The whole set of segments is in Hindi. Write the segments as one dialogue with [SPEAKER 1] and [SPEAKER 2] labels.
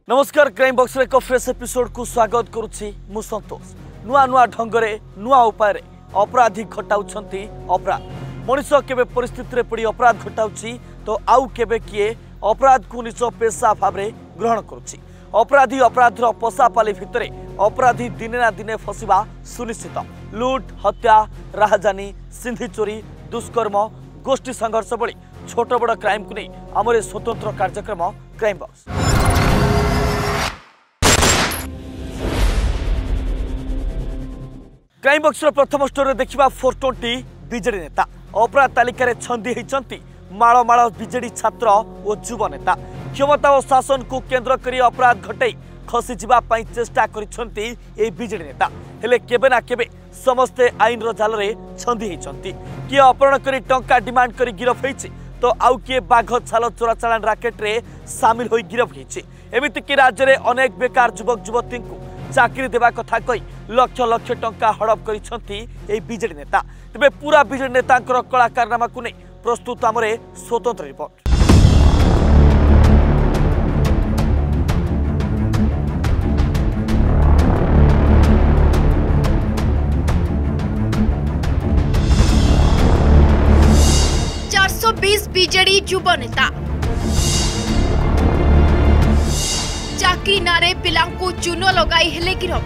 [SPEAKER 1] नमस्कार क्राइम बॉक्स एक फ्रेश एपिसोड को स्वागत करुछि मु संतोष। नुआ नुआ ढंगरे नुआ उपाय अपराधी घटाउछंती अपराध। मनुष्य केबे परिस्थिति रे पड़ी अपराध घटाउछि तो आउ केबे किए अपराध को निज पेशा भाव ग्रहण करुछि। अपराधी अपराधर पशापाली भितरे अपराधी दिने ना दिने फसिबा सुनिश्चित। लुट, हत्या, राहजानी, सिंधी चोरी, दुष्कर्म, गोष्ठी संघर्ष भली छोट बड़ क्राइम को नहीं आमर स्वतंत्र कार्यक्रम क्राइम बॉक्स। क्राइम बॉक्स प्रथम स्टोरी देखा 420 बीजेडी नेता अपराध तालिकार छंदी होती माड़ माड़ बीजेडी छात्र और युव नेता क्षमता और शासन को केंद्र कर अपराध घटाई खसी जावाई चेष्टा करिसेंती ए बीजेडी नेता हेले केबे ना केबे समस्ते आईन रो जाल रे छंदी होती। किए अपहरण करी टंका डिमांड करी गिरफ होईछि तो आउ किए बाघ छाल चोरा चालान राकेट रे सामिल होई गिरफ होईछि। एमिति कि राज्य रे अनेक बेकार युवक युवती को चाकरी देवा कथा कही लक्ष लक्ष टंका हड़प करिसेंती ए बीजेडी नेता। तेबे पूरा बीजेडी नेतांकर कला कारनामा को नहीं प्रस्तुत आमरे स्वतंत्र रिपोर्ट।
[SPEAKER 2] बीजेडी युव नेता चाकरी नारे पिलांकु चून लगाई हेले गिरफ।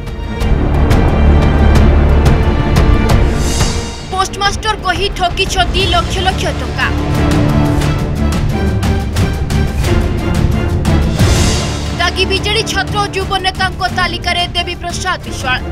[SPEAKER 2] पोस्टमास्टर कही ठकी लक्ष लक्ष टंका। दागी बीजेडी छात्र और युव नेता तालिका देवी प्रसाद विश्वाल।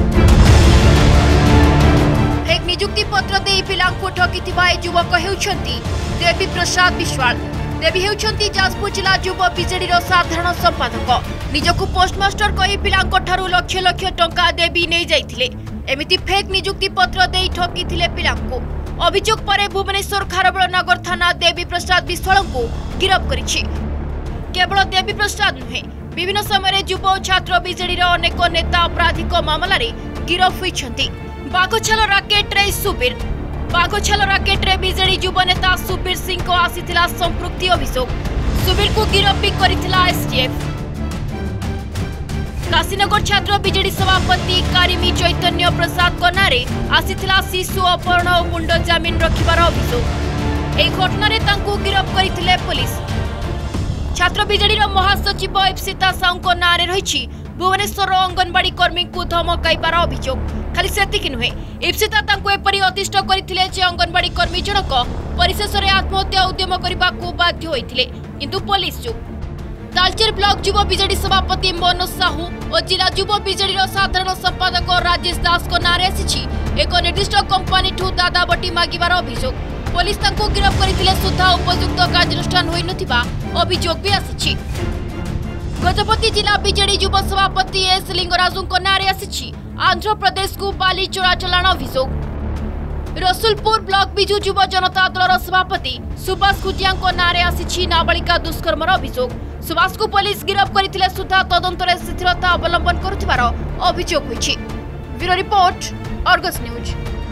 [SPEAKER 2] फेक नियुक्ति पत्र दे पिलांकु ठकी युवक हेउछंती देवी प्रसाद विश्वाल। देवी हेउछंती जाजपुर जिला युव बीजेडी साधारण संपादक। निजकु पोस्टमास्टर कही पिलांको ठारू लक्ष लक्ष टंका देवी नहीं जाइथिले। एमिति फेक नियुक्ति पत्र दे ठकीथिले पिलांको। अभियोग परे भुवनेश्वर खारबेल नगर थाना देवी प्रसाद विश्वाल को गिरफ करिछि। केवल देवी प्रसाद नुहे विभिन्न समय युव और छात्र बीजेडी अनेक नेता आपराधिक मामला गिरफ होइछंती। बागछाल राकेट रे सुबीर बागछाल राकेट रे बीजेडी युव नेता सुबीर सिंह को आसीथिला संपृक्ति अभियोग। सुबीर को गिरफ भी करिथिला एसटीएफ। काशीनगर छात्र बीजेडी सभापति कारिमी चैतन्य प्रसाद को नारे आसीथिला शिशु अपहरण और गुंड जमीन रखिबार अभियोग। एही घटना रे तांकु गिरफ करिथिले पुलिस। छात्र बीजेडी महासचिव इप्सिता साहू को नारे रहिछि भुवनेश्वर अंगनवाड़ी कर्मी को धमकाइबार अभियोग। खाली सेतिक नुहे इप्सिता तांकु एपरि अतिष्ठ करिथिले जे अंगनवाड़ी कर्मी जनक परिशेष रे आत्महत्या उद्यम करबा को बाध्य होइथिले किंतु पुलिस चुप। तालचेर ब्लॉक युव बीजेडी सभापति मनोज साहू और जिला युव बीजेडी साधारण संपादक राजेश दास को नारे आसी एक निर्दिष्ट कंपनी ठू दादा बटी मागिबार अभियोग। पुलिस तांकु गिरफ करिथिले सुधा उपयुक्त कार्यानुष्ठान होई नथिबा अभियोग भी आसी। गजपति जिला बीजेडी युव सभापति एस लिंगराजु को नारे आसी आंध्र प्रदेश को बाली चोरा चलाण अभियोग। रसुलपुर ब्लॉक बिजू युव जनता दल सभापति सुभाष खुजिया को नारे आसी नाबालिका दुष्कर्म अभियोग। सुभाष को पुलिस गिरफ करथिले सुधा तदंतर स्थिरता अवलंबन करुथिबार अभियोग होइछि। Bureau report Argus news.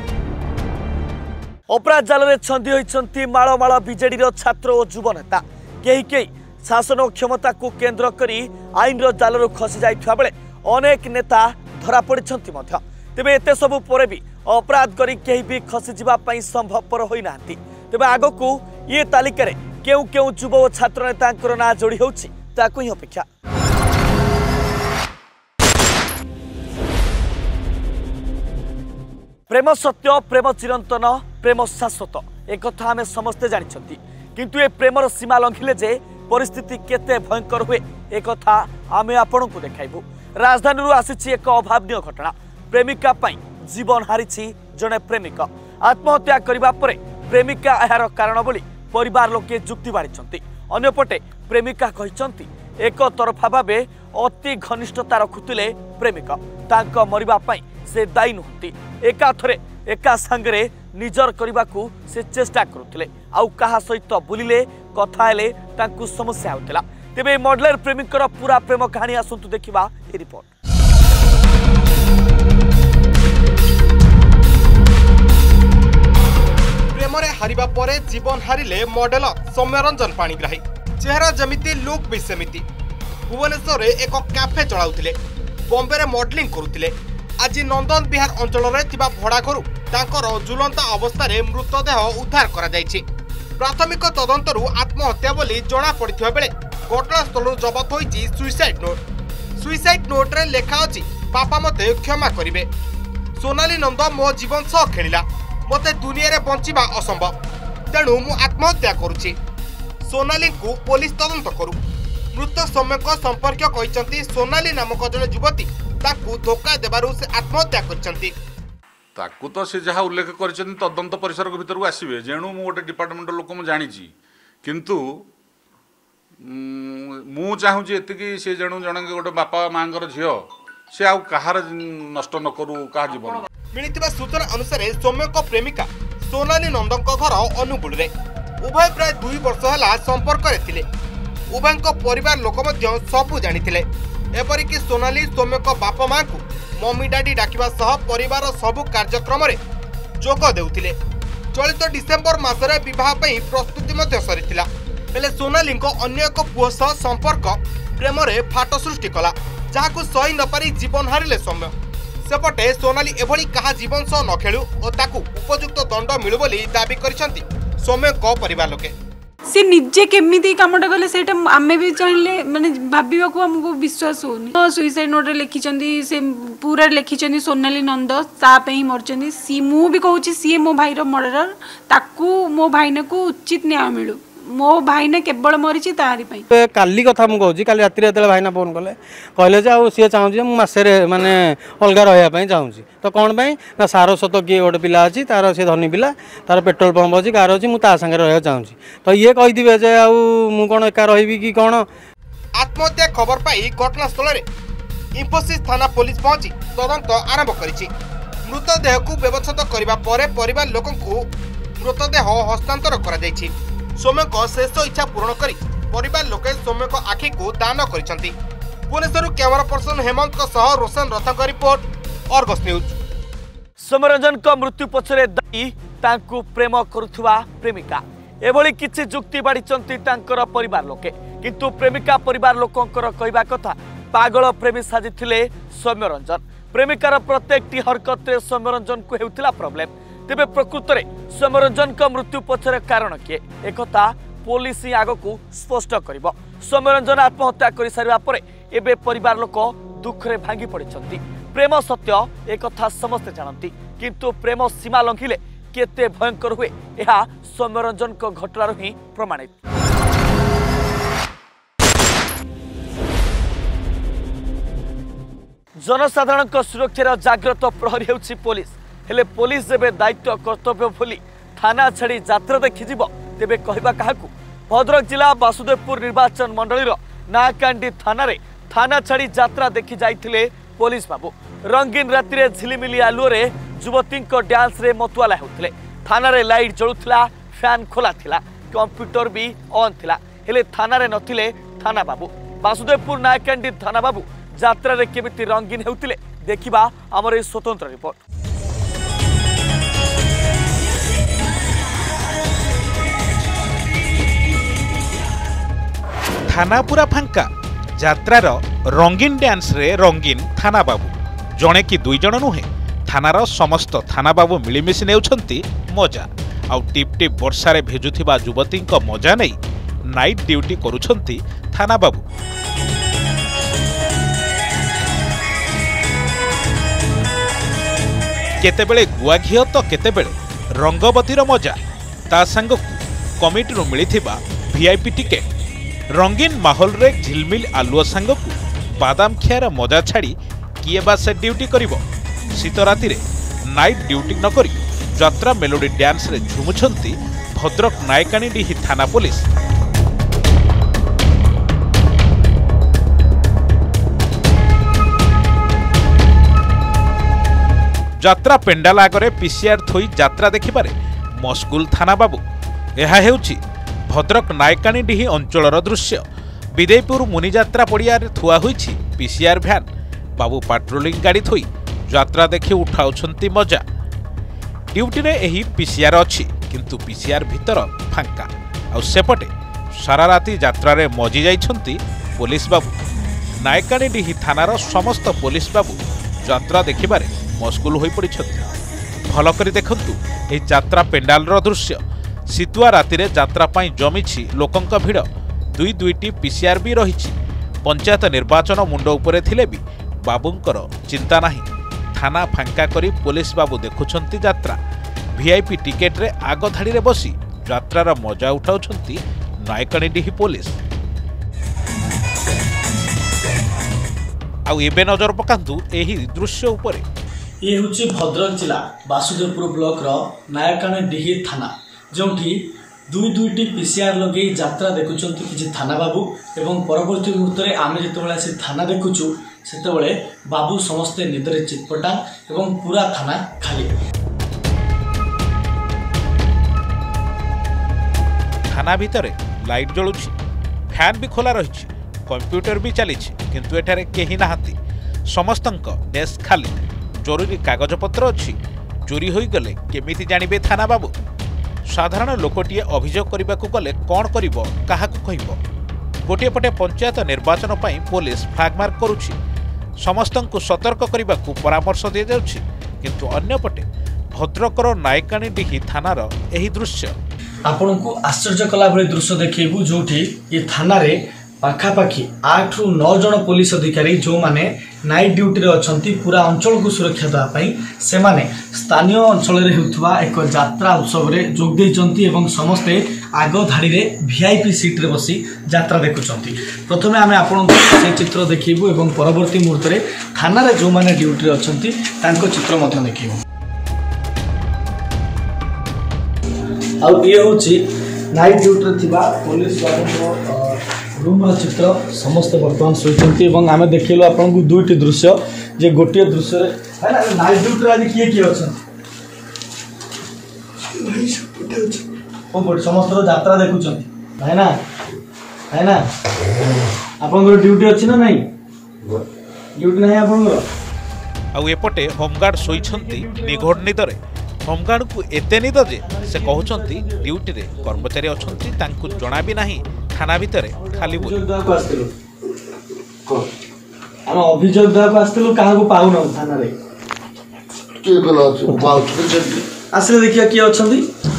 [SPEAKER 1] अपराध जाल रे छंदी होइछंती माळ माळ बीजेडी छात्र और युव नेता। केही शासन और क्षमता को केंद्र करी आईन रो जाल रो खसी जाइथबा बेले अनेक नेता धरा पड़िछंती मध्य। तेबे एते सबु परे भी अपराध करी केही भी खसी जिबा पई संभवपर होई नांती। तेबे आगो को ये तालिका रे केउ केउ युव और छात्र नेतांकर ना जोड़ी होउछि ताकु ही अपेक्षा। प्रेम सत्य, प्रेम चिरंतन, प्रेम शाश्वत एक कथा आमे समस्ते जानिछंती किंतु ए प्रेमर सीमा लंघिले जे परिस्थिति केते भयंकर हुए एक कथा आमे आपन को देखाइबु। राजधानी रु आसीछि एक अभावनीय घटना। प्रेमिका पई जीवन हारिछि जने प्रेमिक। आत्महत्या करिबा परे प्रेमिका एहार कारण बोली परिवार लोके जुक्ति बाढ़ी। अन्यपटे प्रेमिका कहिसंती एक तरफा भावे अति घनिष्ठता रखुतिले प्रेमिक तांक मरिबा पई से दायी नुहंती। एका थरे एका संगरे निजर करबाकू से चेष्टा करुथिले आउ कहा सहित बुलिले कथा हेले तांकू समस्या होतिला। तेबे मॉडलर प्रेमिकर पूरा प्रेम कहानी आसंतु देखिबा ए रिपोर्ट।
[SPEAKER 3] प्रेमरे हारिबा परे जीवन हारिले मॉडल सौम्यरंजन पाणिग्राही। चेहरा जमिति लुक भी सेमिति। भुवनेश्वर एक कैफे चलाउथिले, बॉम्बे रे मॉडलिंग करुथिले। आज नंदन विहार अंचल रे थिबा भड़ा घरु तांकर झुलंता अवस्था रे मृतदेह उद्धार करा जायछि। प्राथमिक तदंतरु आत्महत्या बोली जना पड़िथिबा बेले घटनास्थल जबत होईछि सुइसाइड नोट। सुइसाइड नोट रे लेखा अछि, बापा मते क्षमा करिवे। सोनाली नंद मो जीवन सह खेलिला, मते दुनिया रे बंचिबा असंभव, तेणु मु आत्महत्या करुछि। सोनाली को पुलिस तदंत करू। मृत सौम्यक संपर्क कहिसंती सोनाली नामक जने युवती ताकू धोखा देबारु से आत्महत्या करिसंती।
[SPEAKER 4] ताकू तो से जहाँ उल्लेख करिसंती तदंत परिसर के भीतर आसवे, जेणु मु गोटे डिपार्टमेंट लोक मु जानिछि, किंतु मु चाहूँ एतिकी से जेणु जन गोटे बापा माँगर झील से आउ कहार नष्ट न करू कहा जीवन।
[SPEAKER 3] मिलिथिबा सूचना अनुसार सौम्यक प्रेमिका सोनाली नंदक घर अनुगुल रे उभय प्राय 2 वर्ष होला संपर्क रे थिले। उभयक परिवार लोक मध्य सबु जानिथिले। एपरिक सोनाली सौम्यक बापा माँ को मम्मी डैडी डाकिबा सह परिवार सबु कार्यक्रम रे जोग देउथिले। चलित डिसेंबर मासरे विवाह पई प्रस्तुति मध्य सरिथिला। हेले सोनाली अन्य एक पुओ सह संपर्क प्रेम रे फाट सृष्टि कला, जहाकू सही न पारी जीवन हारिले सौम्य। सेपटे सोनाली एभली कहा जीवन सह न खेलु और ताकू उपयुक्त दंड मिलु बोली दाबी करिसंती सौम्य को परिवार लोके।
[SPEAKER 5] से निजे केमिति कामटा कले सेटा आमे भी चाहिले माने भाबिबा को हमको विश्वास होनी। सुइसाइड नोट रे लिखिचंदी, से पूरा लिखिचंदी सोनाली नंद ता पे ही मरचंदी। सी मु भी कहूची सी मो भाई रो मर्डर, ताकू मो भाईने को उचित न्याय मिलु। मो भाईने केवल मरीची तारी पई।
[SPEAKER 6] काली कथा मु कहूची, काली राति रे भाईना फोन कले कहले जे आ सी चाहूची मु मासेरे माने अलगा रहया पई चाहूची। तो कोन पई ना सारस्वत किए गोटे पिला अछि, तार से धनी पिला, तार पेट्रोल पंप अछि, कार अछि, मु ता संगे रहया चाहूची। तो ये कहि दिबे जे आ मु कोन एका रहिबी कि कोन।
[SPEAKER 3] आत्महत्या खबर पाई घटनास्थल रे इंफोसिस थाना पुलिस पहुंची तदंत आरंभ करिछि। मृतदेह को व्यवस्थित करबा परे परिवार लोकन को मृतदेह हस्तांतर करा जायछि। सौम्य को शेष इच्छा पूर्ण करी परिवार लोके सौम्य को आखि को दान करिसंती। भुवनेश्वर कैमरा पर्सन हेमंत को सह रोशन रथक रिपोर्ट, अर्गस न्यूज।
[SPEAKER 1] सौम्यरंजन को मृत्यु पछरे दायी तांकू प्रेम करुथुवा प्रेमिका, एभली किछि जुक्ति बाड़ीचंती तांकर परिवार लोके, किंतु प्रेमिका परिवार लोकंकर कहबा कथा पागल प्रेमी साजिथिले सौम्यरंजन। प्रेमिकार प्रत्येकटी हरकत रे सौम्यरंजन को हेउथिला प्रॉब्लम। तेबे प्रकृत रे सौम्यरंजन को मृत्यु पछरे कारण किए एकथा पुलिस ही आगकू स्पष्ट करिबो। सौम्यरंजन आत्महत्या करि सारिबा परे एबे परिवार लोक दुख रे भांगी पड़िछंती। प्रेम सत्य एकथा समस्त जानती, किंतु प्रेम सीमा लंघिले केते भयंकर हुए यह सौम्यरंजन को घटनार ही प्रमाणित। जनसाधारण सुरक्षार जाग्रत प्रहरी हेउछि पुलिस। हेले पुलिस जेबे दायित्व कर्तव्य भूली थाना छाड़ी यात्रा देखिजिब तेबे कहबा काहाकू। भद्रक जिला वासुदेवपुर निर्वाचन मंडलीर नाकांडी थाना रे थाना छाड़ी यात्रा देखि जाइथिले पुलिस बाबू। रंगीन राति रे झिलिमिली आलुओरे युवती डांस रे मतुआला होउथिले। थाना रे लाइट जळुथिला, फैन खोला थिला, कंप्यूटर भी ऑन थिला, हेले थाना रे नथिले थाना बाबू। वासुदेवपुर नाकांडी थाना बाबू यात्रा रे केमिति रंगीन हेउथिले देखिबा हमर ए स्वतंत्र रिपोर्ट।
[SPEAKER 7] थाना पूरा फांका, यात्रार रंगीन डांस रे रंगीन थाना बाबू। जणे कि दुई जण नुहे, थानार समस्त थाना बाबू मिलिमिशि नेउछंती मजा। आउ टिप टिप वर्षा रे भेजुथिबा युवती मजा नहीं नाइट ड्यूटी करुछंती थाना बाबू। केतेबेले गुआ घियो तो केतेबेले रंगबतीर मजा, ता संगकु कमिटीरु मिलिथिबा वीआईपी टिकेट। रंगीन माहौल रे झिलमिल आलुओ सांगकू बादाम खियार मजा छाड़ी किए बा से ड्यूटी करिवो। शीत राति रे नाइट ड्यूटी न करी यात्रा मेलोडी डांस रे झुमुछंती भद्रक नायकाणीडीही थाना पुलिस। यात्रा पेंडाल आगरे पीसीआर थोई यात्रा देखिबारे मस्कुल थाना बाबू। एहा हेउछि भद्रक नायकाणीडीही अंचलर दृश्य। विदेयपुर मुनियात्रा पड़िया थुआ होइछि पीसीआर भ्यान। बाबू पाट्रोलिंग गाड़ी थोई यात्रा देखि उठाउछंती मजा। ड्यूटी रे एही पीसीआर अछि, किंतु पीसीआर भीतर फांका। आ सेपटे सारा राति यात्रा रे मजी जाइछंती पुलिस बाबू। नायकाणीडीही थानार समस्त पुलिस बाबू यात्रा देखिबारे मशगुल होई पड़िछथि। भल करी देखंतु एही यात्रा पेंडालर दृश्य। शीतुआ रातिरे यात्रा पाई जमिछि लोकंक भिड़। दुईटी पीसीआर भी रहिछि। पंचायत निर्वाचन मुंड उपरे थिले भी बाबूंकर चिंता नाही। थाना फांका करी पुलिस बाबू देखुछंती यात्रा। वीआईपी टिकेट रे आग धाड़ी रे बसी यात्रार मजा उठाउछंती नायकाणीडीही पुलिस। आउ एबे नजर पकांतु एही दृश्य उपरे।
[SPEAKER 8] ये हूँ भद्रक जिला बासुदेवपुर ब्लॉक रो नायकाणीडीही थाना, जोठी दुईटी पीसीआर लगे यात्रा देखुंत किसी थाना बाबू एवं परवर्ती मुहूर्त में आम जो से थाना देखुचु से बाबू समस्ते निदरे चितपटा एवं पूरा थाना खाली।
[SPEAKER 7] थाना भितर लाइट जलुछि, फैन भी खोला रही, कंप्यूटर भी चली, किंतु एठारे केही नाहांती। समस्तंक डेस्क खाली। जरूरी कागजपत्र अच्छी। चोरी होई गले केमिति जानिबे थाना बाबू? साधारण लोकटीए अभियोग करबाकू गले कौन करिवो, काहाकू कहिवो? गोटे पटे पंचायत निर्वाचन पाई पुलिस फ्लैगमार्क करुछि। समस्तंकु सतर्क करबाकू परामर्श दिया जाउछि, किंतु अन्य पटे भद्रकर नायकाणीडीही थानार एही दृश्य
[SPEAKER 8] आपनकू आश्चर्य कला भली दृश्य देखिबू, जोठी ये थाना रे पाखापाखी 8 ରୁ 9 जन पुलिस अधिकारी जो माने नाइट ड्यूटी रे अछंती पूरा अंचल को सुरक्षा देवा पई से माने स्थानीय अंचल रे हेउथवा एक यात्रा उत्सव रे जोग देचंती एवं समस्ते आगो धाड़ी रे वीआईपी सीट रे बसी यात्रा देखुचंती। प्रथमे आमे आपन से चित्र देखिबू एवं परवर्ती मुहूर्त रे थाना रे जो माने ड्यूटी रे अछंती तांको चित्र मध्य देखिबू। आ ये होची नाइट ड्यूटी रे थिबा पुलिस वाला रूम चित्र। समस्त बर्तमान शोचंती एवं आमे देखिलु आपन को दुईटी दृश्य जे गोटे दृश्य रे है ना नाइट ड्यूटी आज किए किए अछन भाई सब पटे अछि ओ बड समस्त यात्रा देखुचंती है ना आपन को ड्यूटी अछि ना नहीं ड्यूटी नहीं आपन को।
[SPEAKER 7] आउ एपटे होमगार्ड शोइछंती निघोड़ निदरे। होमगार्ड को एते निद जे से कहउछंती ड्यूटी रे कर्मचारी अछंती, तांकु जणा भी नाही थाना भितरे खाली बोल।
[SPEAKER 8] हम अभियोग देवा आस्तिलु काहा को पाउ न थाना रे के गला पाउ आसले देखिया के अछंती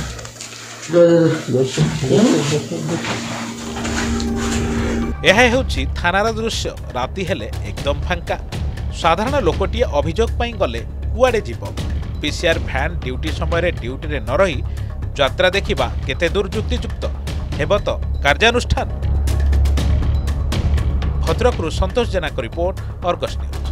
[SPEAKER 7] यह हेउछि थानार दृश्य। राति हेले एकदम फांका। साधारण लोकटीए अभियोग पई गले कुआडे जीव? पीसीआर भैन ड्यूटी समय ड्यूटी रे न रही यात्रा देखिबा केते दूर युक्तियुक्त हेब तो कार्यानुष्ठान? भद्रकरू संतोष जेना को रिपोर्ट, अर्गस न्यूज।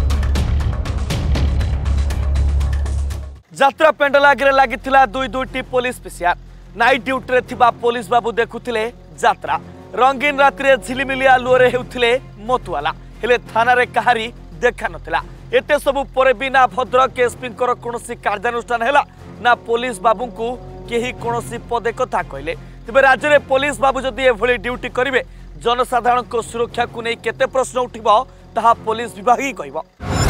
[SPEAKER 1] यात्रा पेंडल आगे लगी दुईटी पुलिस पीसीआर। नाइट ड्यूटी रे थिबा पुलिस बाबू देखुथिले यात्रा। रंगीन राति रे झिलिमिली आलुओरे हेउथिले मतुआला, हेले थाना रे कहारी देखा नथिला। एते सबु परे भी ना भद्रक एसपी कोनोसी कार्यानुष्ठान हैला ना पुलिस बाबू को केही कोनोसी पदे कथा कहले। तेबे राज्य में पुलिस बाबू जदि एभली ड्यूटी करिवे जनसाधारण को सुरक्षा को नहीं केते प्रश्न उठिबो ताहा पुलिस विभाग ही कहबो।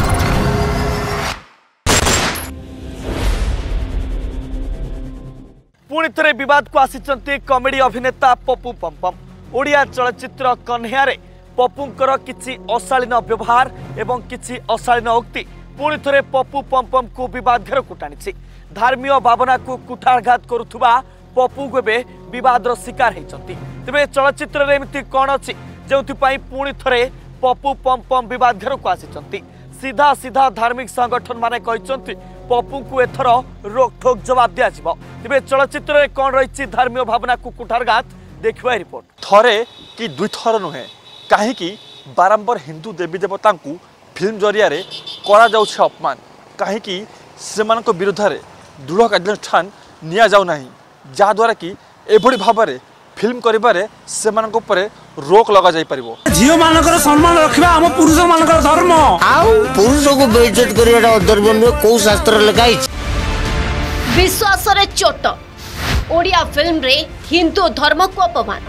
[SPEAKER 1] पुणी थे विवाद को आसी कॉमेडी अभिनेता पप्पू पमपम। ओडिया चलचित्र कन्हैया रे पप्पूंकर किछि अशालीन व्यवहार एवं किछि अशालीन उक्ति पुणी थे पप्पू पमपम को विवाद घर को टाणी। धार्मिक भावना को कुठारघात करुवा पप्पू एबे विवादर शिकार होती। तेरे चलचित्र रे एमती कौन अच्छी जो पुणी थे पप्पू पमपम विवाद घर को आसी। सीधा सीधा धार्मिक संगठन माने कहते पप्पू को एथर रोकठोक जवाब दिया। तेरे चलचित्र रे कौन रही धार्मिक भावना को कुठारघात देखा रिपोर्ट।
[SPEAKER 9] थरे कि दुई थर नुहे कहीं बारंबार हिंदू देवी देवता को फिल्म जरिया करा जाउछे अपमान, कहीं से विरुद्ध में दृढ़ कार्यानुष्ठान निया जाउ नाही, जहाद्वारा कि एभली भाव में फिल्म करिबारे सेमानक उपरे रोक लगा जाई परिबो।
[SPEAKER 10] झियो मानकर सम्मान रखिबा हम पुरुष मानकर धर्म। आउ पुरुष को बेइज्जत करियाटा धर्म में को शास्त्र लिखाई।
[SPEAKER 2] विश्वास रे चोट। ओडिया फिल्म रे हिंदू धर्म को अपमान।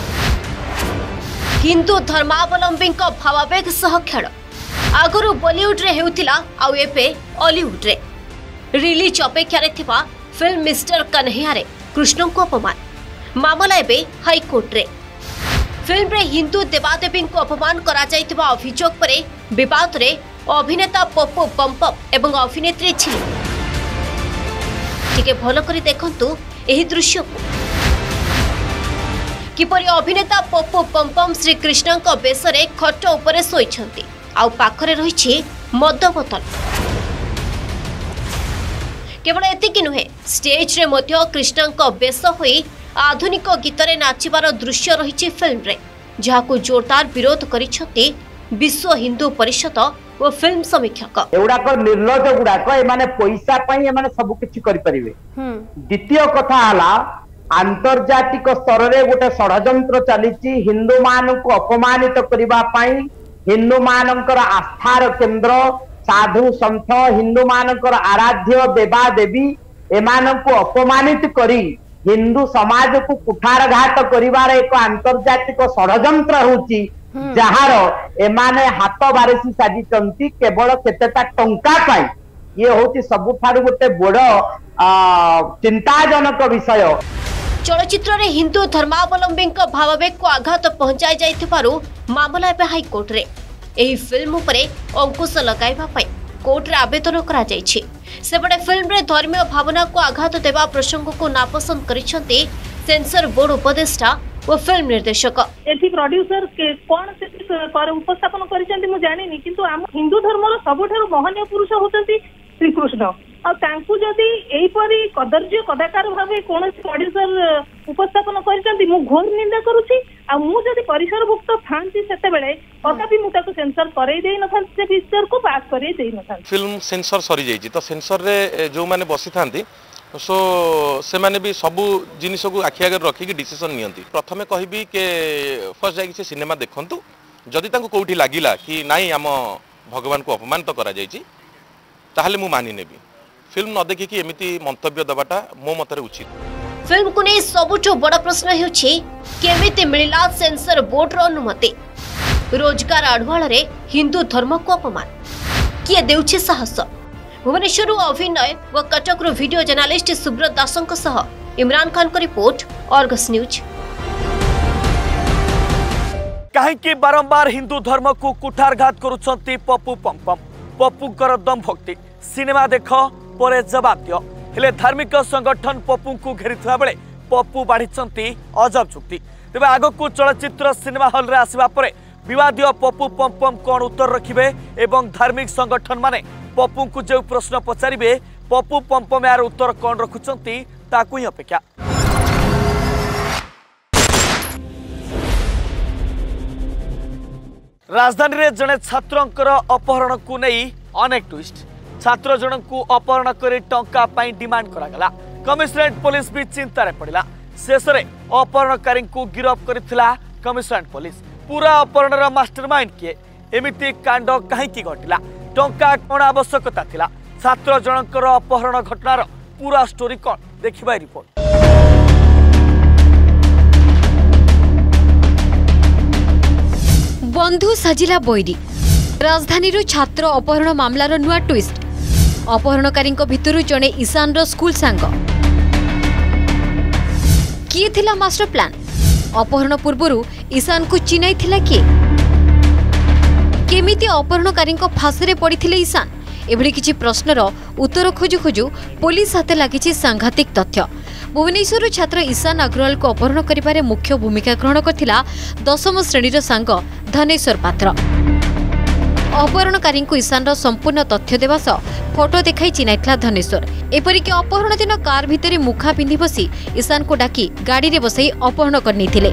[SPEAKER 2] हिंदू धर्मावलंबी भावावेग सह खेल। आगुरु बॉलीवुड रे हेउथिला आउ एपे हॉलीवुड रे। रिलीज अपेक्षा रे थिबा फिल्म मिस्टर कन्हैया रे कृष्ण को अपमान। मामला एबे हाईकोर्ट रे।
[SPEAKER 11] फिल्म रे हिंदू देवादेवी को अपमान करा जाइतबा अभियोग परे विवाद रे अभिनेता पप्पू पम्पम एवं अभिनेत्री झिल्मी टिके भल करी देखंतु एही दृश्य को किपरि अभिनेता पप्पू पम्पम श्री कृष्ण बेश खट उपरे शोइछंती आउ पाखरे रहिछि मद बोतल। केवल एतिकी नुहे स्टेज रे मध्य कृष्ण बेश होई आधुनिक गीत रे नाचिबार दृश्य रहिछि फिल्म रे जहाको जोरदार विरोध करिछंती विश्व हिंदू परिषद और फिल्म समीक्षक।
[SPEAKER 12] एगुड़ाक निर्लज गुड़ाक एमाने पैसा पाई एमाने सब किछि करि परिबे। द्वितीय कथा हला आंतर्जातिक स्तर रे गोटे षडयंत्र चलीछि हिंदू मानक अपमानित करिबा पाई हिंदू मानकर आस्थार केंद्र साधु संत हिंदू मानकर आराध्य देवा देवी एमानक अपमानित करी हिंदू समाज को कुठारघात करिवार एक आंतर्जातिक षडयंत्र होछि जहार एमाने हाथ बारिशी साजिचंती केवल केतेटा टंका पाई ये होती सबुठारु गोटे बड़ चिंताजनक विषय।
[SPEAKER 11] चलचित्र रे हिंदू धर्मावलंबी भावावेग को आघात पहुंचाई जाइथिबारु मामला एबे हाईकोर्ट रे एही फिल्म उपरे अंकुश लगाइबा पई कोर्ट रे आवेदन करा जाइछि। सेबडे फिल्म रे धर्मीय भावना को आघात देबा प्रसंग को नापसंद करिसंती सेंसर बोर्ड उपदेष्टा और फिल्म निर्देशक।
[SPEAKER 13] एथि प्रोड्यूसर के कोन से उपस्थापन करिसंती मु जानिनी किंतु हम हिंदू धर्मर सबठारु महनीय पुरुष होतंती श्री कृष्ण और तांकु जदी एई परी कदर्य कदाकार भाबे कोन प्रोड्यूसर उपस्थापन करिसंती मु घोर निंदा करूची आ मु जदी परिसरभुक्त थांती सेते बेले कदापि मु ताको सेंसर करई देई नथांती से पिक्चर को पास करई देई नथांती।
[SPEAKER 14] फिल्म सेंसर सरी जाईची तो सेंसर रे जो माने बसी थांती सो से माने भी सबु जिनिस को आखि आगे रखिकी डिसीजन नियंती। प्रथमे कहबी के फर्स्ट जाई से सिनेमा देखंतु जदि तांको कोठी लागिला कि नाही आम भगवान को अपमानित करा जाईची ताहले मु मानि नेबी फिल्म न देखि कि एमिति मंतव्य दबाटा मो मतरे उचित।
[SPEAKER 11] फिल्म को नहीं सबुठु बड़ प्रश्न हेउछि केमिति मिलिला सेंसर बोर्ड रो अनुमति। रोजगार आढवाळ रे हिंदू धर्म को अपमान किए देउछि साहस। भुवनेश्वर अभिनय व कटक रो वीडियो जर्नलिस्ट सुब्रत दासंक सह इमरान खान को रिपोर्ट अर्गस न्यूज।
[SPEAKER 1] कहीं बारंबार हिंदू धर्म को कुठारघात करुछंती पप्पू पम्पम। पप्पूकर दम भक्ति सिनेमा देख परे जवाब दियो हेले धार्मिक संगठन पप्पू को घेरिथिबा बेले पप्पू बाढ़िचंती अजब चुक्ति। तेबे आगकू चलचित्र सिनेमा हॉल रे आसीबा परे विवादीय पप्पू पम्पम कौन उत्तर रखिबे एवं धार्मिक संगठन माने पप्पू को जो प्रश्न पचारिबे पप्पू पम्पम यार उत्तर कौन रखुचंती ताकू ही अपेक्षा। राजधानी रे जने छात्रंकर अपहरण को नहीं अनेक ट्विस्ट। छात्र जन को अपहरण कर टंका पाई डिमांड करागला। कमिशनरेट पुलिस भी चिंतार पड़ा। शेष में अपहरणकारी को गिरफ्त करथिला कमिशनरेट पुलिस। पूरा अपहरण मास्टरमाइंड किए एमिति कांड कहीं घटिला टंका कौन आवश्यकता थिला छात्र जनकर अपहरण घटनार पूरा स्टोरी कौन देखिबा रिपोर्ट।
[SPEAKER 2] बंधु साजिला बैरी राजधानी छात्र अपहरण मामलार नुआ ट्विस्ट। अपहरणकारी भितर जड़े ईशान स्कूल सांग किए थिला मास्टर प्लान। अपहरण पूर्व ईशान को चिन्हाई थिला किए केमिति अपहरणकारी फांसी पड़ते ईशान एभली किछि प्रश्नर उत्तर खोजु खोजु पुलिस हाथ लगी सांघातिक तथ्य। भुवनेश्वर छात्र ईशान अग्रवाल को अपहरण करिबारे मुख्य भूमिका ग्रहण करथिला 10म श्रेणीर सांग धनेश्वर पात्र। अपहरणकारी ईशान संपूर्ण तथ्य देवा सह फोटो देखाई चिन्हाइथिला धनेश्वर। एपरिक अपहरण दिन कार भितर मुखा पिंधि बसी ईशान को डाकी गाड़ी रे बसई अपहरण करनी थिले।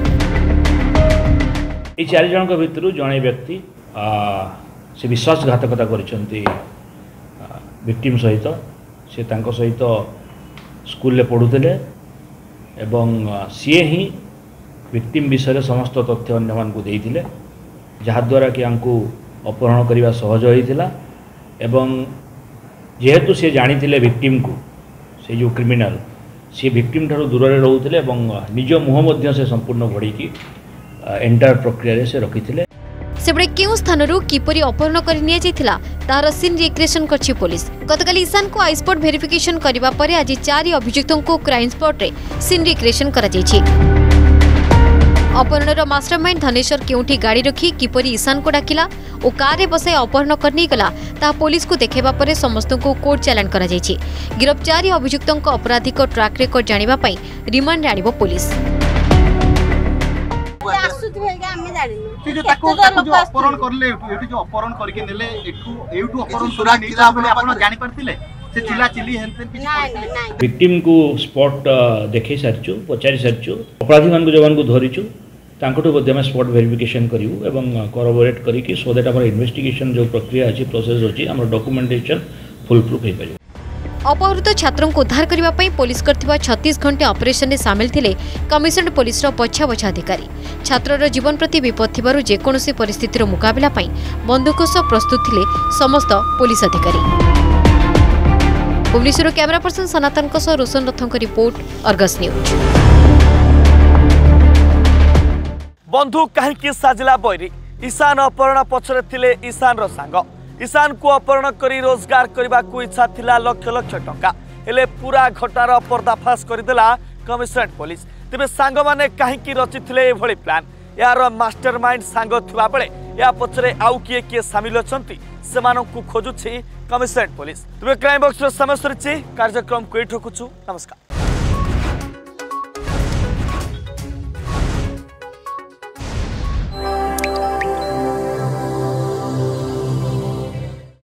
[SPEAKER 15] ए चार जन भितर जड़े व्यक्ति से विश्वासघातकता करछंती विक्टिम सहित से तांको सहित स्कूल पढ़ुले एवं सी ही विक्टिम विषय समस्त तथ्य अन्य मान को देइथिले जहाद्वारा कि आंकु अपहरण करने सहज होता एवं जेहेतु सी जानी विक्टिम को से जो क्रिमिनाल सी विक्टिम ठारू दूर में रोते निज मुह से संपूर्ण घोड़ी एंटायर प्रक्रिया से रखी।
[SPEAKER 2] सेबड़े केउ स्थानरू किपरि अपहरण कर निया जायथिला तार सीन रिक्रिएशन करछि पुलिस। गतकाली ईशान को आईस्पॉट वेरिफिकेशन करिबा परे आज 4 अभियुक्तों को क्राइम स्पॉट रे सीन रिक्रिएशन करा जायछि।
[SPEAKER 16] अपहरणर मास्टरमाइंड धनेश्वर केउठी गाड़ी रखी किपरि ईशान को डाकिला और कार रे बसाई अपहरण करनी गला ता पुलिस को देखेबा परे समस्त को कोर्ट चालान करा जायछि। गिरफ्तारी अभियुक्तों को आपराधिक ट्रैक रेकर्ड जानिबा पई रिमांड आनिबो पुलिस।
[SPEAKER 17] अपहरण करले एठी जो अपहरण करके नेले एठू अपहरण सुरा नीला बोले आपण जानि परथिले से चिल्ला चिल्ली हेल्प किछ
[SPEAKER 15] विक्टिम को स्पॉट देखै सारचु पचारि सारचु अपराधी मान को जवान को धरिचु तांकटो बदे हम स्पॉट वेरिफिकेशन करिवु एवं कोरबोरेट करी कि सो दैट हमर इन्वेस्टिगेशन जो प्रक्रिया अछि प्रोसेस अछि हमर डॉक्यूमेंटेशन फुल प्रूफ हे पारि।
[SPEAKER 16] अपहृत छात्रों को उद्धार करने पर पुलिस करथिबा 36 घंटे ऑपरेशन में सामिल थिले कमिशनर पुलिस बछा बछा अधिकारी। छात्रर जीवन प्रति विपद थिबारु जेकोनोसी परिस्थितिर मुकाबला पई बंदूक सह प्रस्तुत थिले समस्त पुलिस अधिकारी। भुवनेश्वर कैमरा पर्सन सनातन सह रोशन रथों की रिपोर्ट, अर्गस न्यूज।
[SPEAKER 1] बंधुक कहीं साजिला बैरी ईशान अपहरण पछरे थिले ईशान रो सांग। ईशान को अपहरण करी रोजगार करने को इच्छा थिला लक्ष लक्ष टंका हेले पूरा घटनार पर्दाफाश करदेला कमिशनरेट पुलिस। तेबे सांग माने कहीं रचिथिले एभली प्लान यार मास्टरमाइंड सांग थिबा बेले या पछरे आउ किए किए सामिल अछंती सेमानंकु खोजुछि कमिशनरेट पुलिस। तेबे क्राइम बॉक्स रो समय सरिछि कार्यक्रम को एठो कुछु नमस्कार।